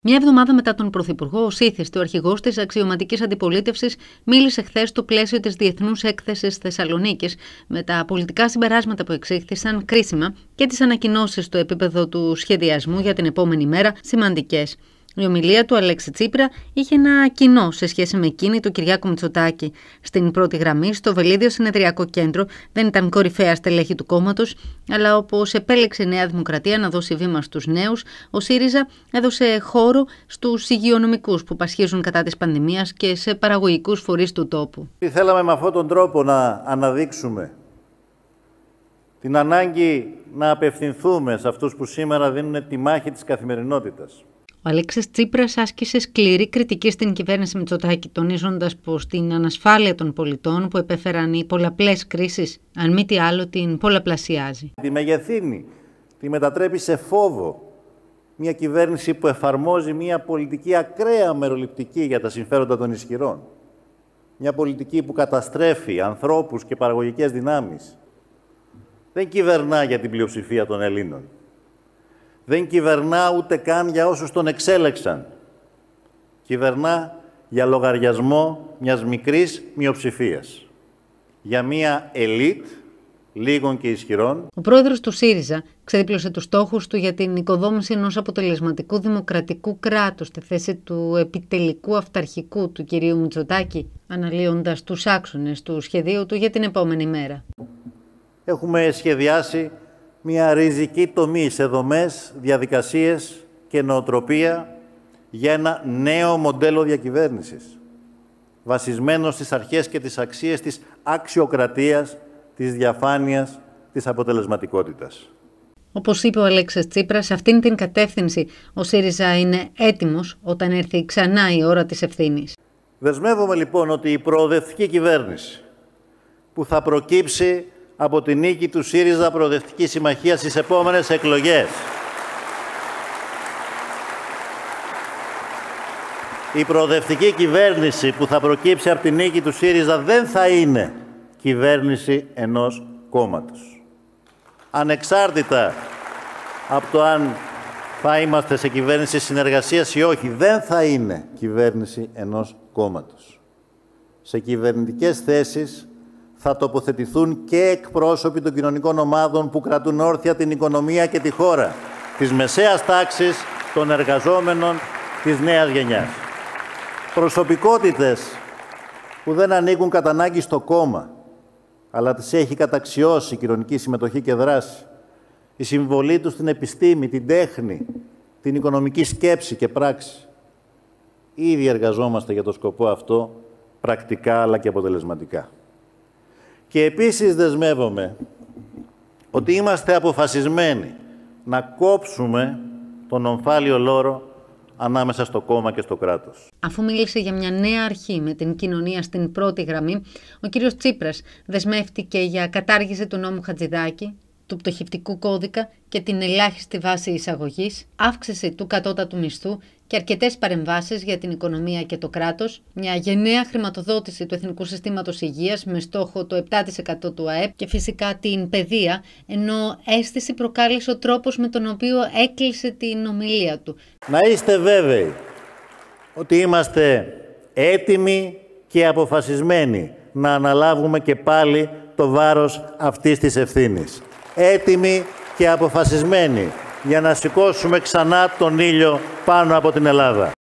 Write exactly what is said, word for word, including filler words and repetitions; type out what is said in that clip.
Μια εβδομάδα μετά τον Πρωθυπουργό, ο Σύθιστη, ο αρχηγός της αξιωματικής αντιπολίτευσης, μίλησε χθες στο πλαίσιο της Διεθνούς Έκθεσης Θεσσαλονίκης με τα πολιτικά συμπεράσματα που εξήχθησαν κρίσιμα και τις ανακοινώσεις στο επίπεδο του σχεδιασμού για την επόμενη μέρα σημαντικές. Η ομιλία του Αλέξη Τσίπρα είχε ένα κοινό σε σχέση με εκείνη του Κυριάκου Μητσοτάκη. Στην πρώτη γραμμή, στο Βελίδιο Συνεδριακό Κέντρο, δεν ήταν κορυφαία στελέχη του κόμματος, αλλά όπως επέλεξε η Νέα Δημοκρατία να δώσει βήμα στους νέους, ο ΣΥΡΙΖΑ έδωσε χώρο στους υγειονομικούς που πασχίζουν κατά της πανδημίας και σε παραγωγικούς φορείς του τόπου. Θέλαμε με αυτόν τον τρόπο να αναδείξουμε την ανάγκη να απευθυνθούμε σε αυτούς που σήμερα δίνουν τη μάχη της καθημερινότητας. Ο Αλέξης Τσίπρας άσκησε σκληρή κριτική στην κυβέρνηση Μητσοτάκη, τονίζοντας πως την ανασφάλεια των πολιτών που επέφεραν οι πολλαπλές κρίσεις, αν μη τι άλλο, την πολλαπλασιάζει. Τη μεγεθύνει, τη μετατρέπει σε φόβο. Μια κυβέρνηση που εφαρμόζει μια πολιτική ακραία μεροληπτική για τα συμφέροντα των ισχυρών. Μια πολιτική που καταστρέφει ανθρώπους και παραγωγικές δυνάμεις. Δεν κυβερνά για την πλειοψηφία των Ελλήνων. Δεν κυβερνά ούτε καν για όσους τον εξέλεξαν. Κυβερνά για λογαριασμό μιας μικρής μειοψηφίας. Για μια ελίτ λίγων και ισχυρών. Ο πρόεδρος του ΣΥΡΙΖΑ ξεδίπλωσε τους στόχους του για την οικοδόμηση ενός αποτελεσματικού δημοκρατικού κράτους στη θέση του επιτελικού αυταρχικού του κυρίου Μητσοτάκη, αναλύοντας τους άξονες του σχεδίου του για την επόμενη μέρα. Έχουμε σχεδιάσει μια ριζική τομή σε δομές, διαδικασίες και νοοτροπία για ένα νέο μοντέλο διακυβέρνησης, βασισμένο στις αρχές και τις αξίες της αξιοκρατίας, της διαφάνειας, της αποτελεσματικότητας. Όπως είπε ο Αλέξης Τσίπρας, σε αυτήν την κατεύθυνση ο ΣΥΡΙΖΑ είναι έτοιμος όταν έρθει ξανά η ώρα της ευθύνης. Δεσμεύομαι λοιπόν ότι η προοδευτική κυβέρνηση που θα προκύψει από την νίκη του ΣΥΡΙΖΑ Προοδευτική Συμμαχία στις επόμενες εκλογές. Η προοδευτική κυβέρνηση που θα προκύψει από την νίκη του ΣΥΡΙΖΑ δεν θα είναι κυβέρνηση ενός κόμματος. Ανεξάρτητα από το αν θα είμαστε σε κυβέρνηση συνεργασίας ή όχι, δεν θα είναι κυβέρνηση ενός κόμματος. Σε κυβερνητικές θέσεις θα τοποθετηθούν και εκπρόσωποι των κοινωνικών ομάδων που κρατούν όρθια την οικονομία και τη χώρα, της μεσαίας τάξης, των εργαζόμενων, της νέας γενιάς. Προσωπικότητες που δεν ανήκουν κατά ανάγκη στο κόμμα, αλλά τις έχει καταξιώσει η κοινωνική συμμετοχή και δράση, η συμβολή τους στην επιστήμη, την τέχνη, την οικονομική σκέψη και πράξη. Ήδη εργαζόμαστε για το σκοπό αυτό, πρακτικά αλλά και αποτελεσματικά. Και επίσης δεσμεύομαι ότι είμαστε αποφασισμένοι να κόψουμε τον ομφάλιο λόρο ανάμεσα στο κόμμα και στο κράτος. Αφού μίλησε για μια νέα αρχή με την κοινωνία στην πρώτη γραμμή, ο κύριος Τσίπρας δεσμεύτηκε για κατάργηση του νόμου Χατζηδάκη, του πτωχευτικού κώδικα και την ελάχιστη βάση εισαγωγής, αύξηση του κατώτατου μισθού και αρκετές παρεμβάσεις για την οικονομία και το κράτος, μια γενναία χρηματοδότηση του Εθνικού Συστήματος Υγείας με στόχο το επτά τοις εκατό του ΑΕΠ και φυσικά την παιδεία, ενώ αίσθηση προκάλεσε ο τρόπος με τον οποίο έκλεισε την ομιλία του. Να είστε βέβαιοι ότι είμαστε έτοιμοι και αποφασισμένοι να αναλάβουμε και πάλι το βάρος αυτής της ευθύνης. Έτοιμοι και αποφασισμένοι για να σηκώσουμε ξανά τον ήλιο πάνω από την Ελλάδα.